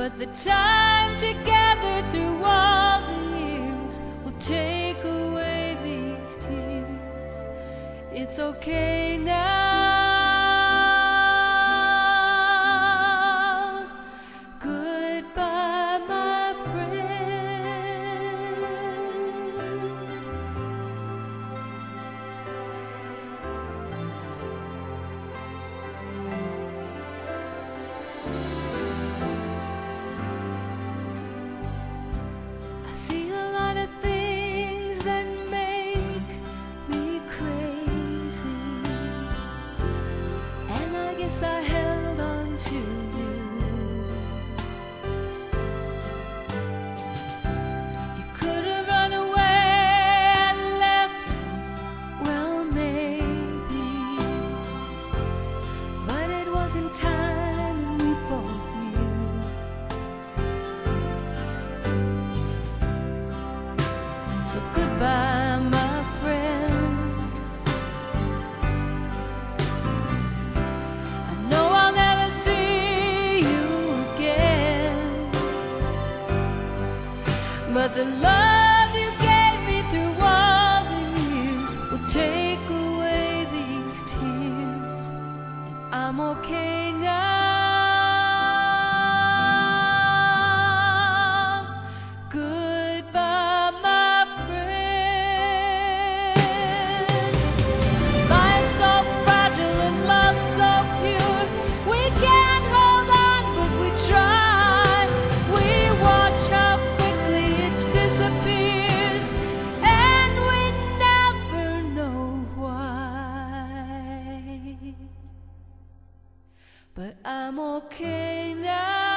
but the time together through all the years will take away these tears. It's okay now. Goodbye, my friend. I see a lot of things that make me crazy, and I guess I held on to you. You could have run away and left, well maybe, but it wasn't time and we both knew. So goodbye, my friend. I know I'll never see you again, but the love you gave me through all the years will take away these tears. And I'm okay now. Goodbye, my friend. Life's so fragile and love's so pure. We can't hold on, but we try. We watch how quickly it disappears, and we never know why. But I'm okay now.